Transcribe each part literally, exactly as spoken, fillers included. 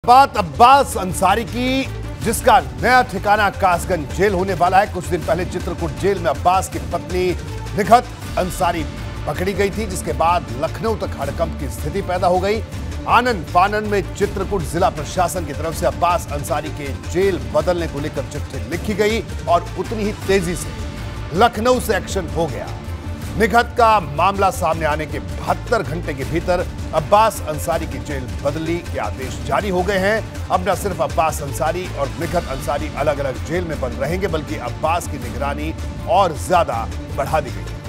बात अब्बास अंसारी की, जिसका नया ठिकाना कासगंज जेल होने वाला है। कुछ दिन पहले चित्रकूट जेल में अब्बास की पत्नी निखत अंसारी पकड़ी गई थी, जिसके बाद लखनऊ तक हड़कंप की स्थिति पैदा हो गई। आनन फानन में चित्रकूट जिला प्रशासन की तरफ से अब्बास अंसारी के जेल बदलने को लेकर चिट्ठी लिखी गई और उतनी ही तेजी से लखनऊ से एक्शन हो गया। निखत का मामला सामने आने के बहत्तर घंटे के भीतर अब्बास अंसारी की जेल बदली के आदेश जारी हो गए हैं। अब न सिर्फ अब्बास अंसारी और निखत अंसारी अलग अलग जेल में बंद रहेंगे, बल्कि अब्बास की निगरानी और ज्यादा बढ़ा दी गई है।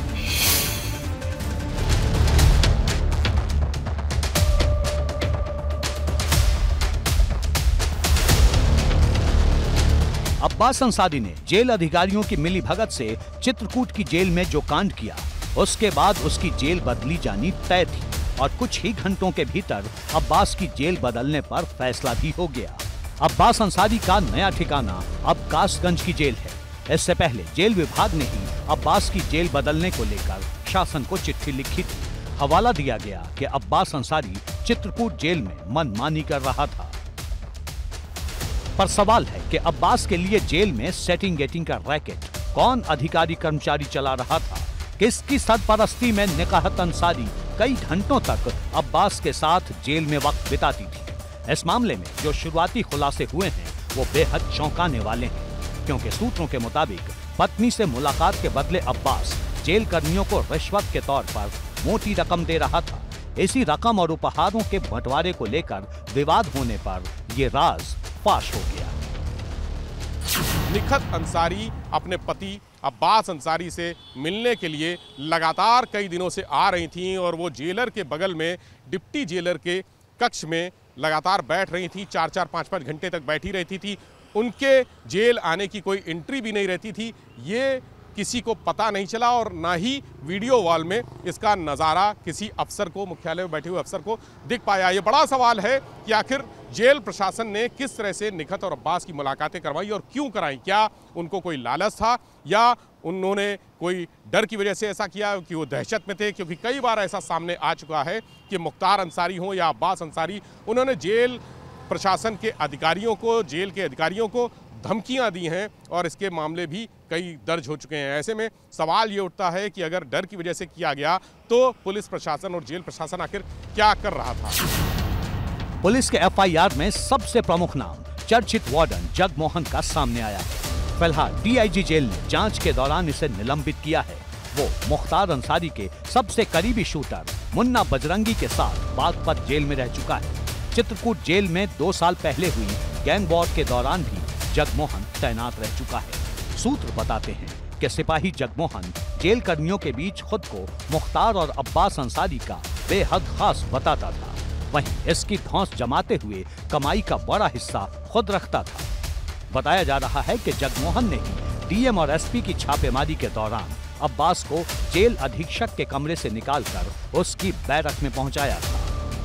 अब्बास अंसारी ने जेल अधिकारियों की मिलीभगत से चित्रकूट की जेल में जो कांड किया, उसके बाद उसकी जेल बदली जानी तय थी और कुछ ही घंटों के भीतर अब्बास की जेल बदलने पर फैसला भी हो गया। अब्बास अंसारी का नया ठिकाना अब कासगंज की जेल है। इससे पहले जेल विभाग ने ही अब्बास की जेल बदलने को लेकर शासन को चिट्ठी लिखी थी। हवाला दिया गया कि अब्बास अंसारी चित्रकूट जेल में मनमानी कर रहा था। पर सवाल है कि अब्बास के लिए जेल में सेटिंग गेटिंग का रैकेट कौन अधिकारी कर्मचारी चला रहा था? किसकी सरपरस्ती में निखत अंसारी कई घंटों तक अब्बास के साथ जेल में वक्त बिताती थी? इस मामले में जो शुरुआती खुलासे हुए हैं वो बेहद चौंकाने वाले हैं, क्योंकि सूत्रों के मुताबिक पत्नी से मुलाकात के बदले अब्बास जेल कर्मियों को रिश्वत के तौर पर मोटी रकम दे रहा था। इसी रकम और उपहारों के बंटवारे को लेकर विवाद होने पर ये राज फाश हो गया। निखत अंसारी अपने पति अब्बास अंसारी से मिलने के लिए लगातार कई दिनों से आ रही थीं और वो जेलर के बगल में डिप्टी जेलर के कक्ष में लगातार बैठ रही थी। चार चार पाँच पाँच घंटे तक बैठी रहती थी। उनके जेल आने की कोई एंट्री भी नहीं रहती थी। ये किसी को पता नहीं चला और ना ही वीडियो वॉल में इसका नज़ारा किसी अफसर को, मुख्यालय में बैठे हुए अफसर को दिख पाया। ये बड़ा सवाल है कि आखिर जेल प्रशासन ने किस तरह से निखत और अब्बास की मुलाकातें करवाई और क्यों कराई? क्या उनको कोई लालच था या उन्होंने कोई डर की वजह से ऐसा किया कि वो दहशत में थे? क्योंकि कई बार ऐसा सामने आ चुका है कि मुख्तार अंसारी हो या अब्बास अंसारी, उन्होंने जेल प्रशासन के अधिकारियों को, जेल के अधिकारियों को धमकियां दी हैं और इसके मामले भी कई दर्ज हो चुके हैं। ऐसे में सवाल ये उठता है कि अगर डर की वजह से किया गया तो पुलिस प्रशासन और जेल प्रशासन आखिर क्या कर रहा था? पुलिस के एफ आई आर में सबसे प्रमुख नाम चर्चित वार्डन जगमोहन का सामने आया है। फिलहाल डी आई जी जेल ने जांच के दौरान इसे निलंबित किया है। वो मुख्तार अंसारी के सबसे करीबी शूटर मुन्ना बजरंगी के साथ बागपत जेल में रह चुका है। चित्रकूट जेल में दो साल पहले हुई गैंग वॉर के दौरान भी जगमोहन तैनात रह चुका है। सूत्र बताते हैं कि सिपाही जगमोहन जेल कर्मियों के बीच खुद को मुख्तार और अब्बास अंसारी का बेहद खास बताता था। वहीं इसकी धौंस जमाते हुए कमाई का बड़ा हिस्सा खुद रखता था। बताया जा रहा है कि जगमोहन ने ही डी एम और एस पी की छापेमारी के दौरान अब्बास को जेल अधीक्षक के कमरे से निकालकर उसकी बैरक में पहुंचाया था।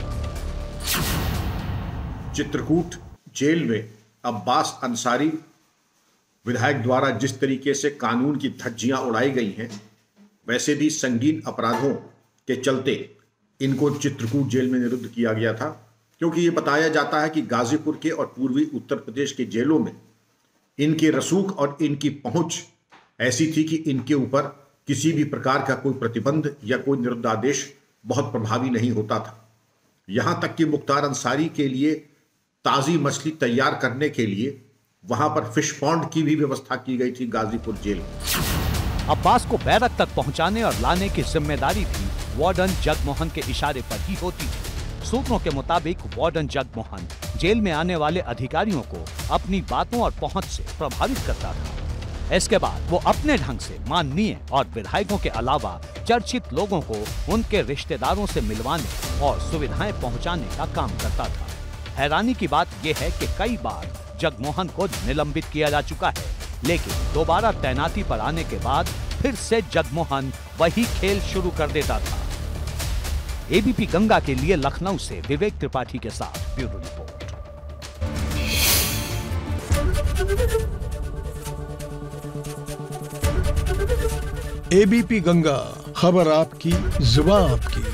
चित्रकूट जेल में अब्बास अंसारी विधायक द्वारा जिस तरीके से कानून की धज्जियां उड़ाई गई हैं, वैसे भी संगीन अपराधों के चलते इनको चित्रकूट जेल में निरुद्ध किया गया था। क्योंकि ये बताया जाता है कि गाजीपुर के और पूर्वी उत्तर प्रदेश के जेलों में इनके रसूख और इनकी पहुंच ऐसी थी कि इनके ऊपर किसी भी प्रकार का कोई प्रतिबंध या कोई निरुद्धादेश बहुत प्रभावी नहीं होता था। यहां तक कि मुख्तार अंसारी के लिए ताज़ी मछली तैयार करने के लिए वहां पर फिश पॉन्ड की भी व्यवस्था की गई थी गाजीपुर जेल में। अब्बास को बैरक तक पहुंचाने और लाने की जिम्मेदारी भी वार्डन जगमोहन के इशारे पर ही होती थी। सूत्रों के मुताबिक वार्डन जगमोहन जेल में आने वाले अधिकारियों को अपनी बातों और पहुंच से प्रभावित करता था। इसके बाद वो अपने ढंग से माननीय और विधायकों के अलावा चर्चित लोगों को उनके रिश्तेदारों से मिलवाने और सुविधाएं पहुंचाने का काम करता था। हैरानी की बात यह है कि कई बार जगमोहन को निलंबित किया जा चुका है, लेकिन दोबारा तैनाती पर आने के बाद फिर से जगमोहन वही खेल शुरू कर देता था। ए बी पी गंगा के लिए लखनऊ से विवेक त्रिपाठी के साथ bureau report. A B P Ganga, खबर आपकी, जुबान आपकी।